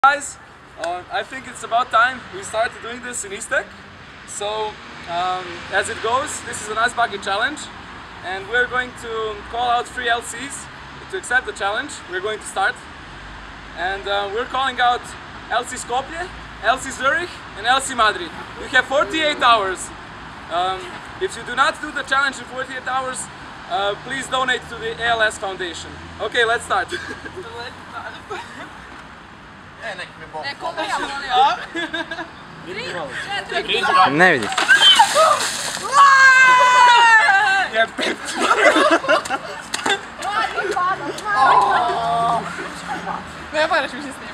Guys, I think it's about time we started doing this in EESTEC. So, as it goes, this is an ice bucket challenge, and we're going to call out 3 LCs to accept the challenge. We're going to start, and we're calling out LC Skopje, LC Zurich, and LC Madrid. You have 48 hours. If you do not do the challenge in 48 hours, please donate to the ALS Foundation. Okay, let's start. Ne vidiš. Ne moraš više snimati.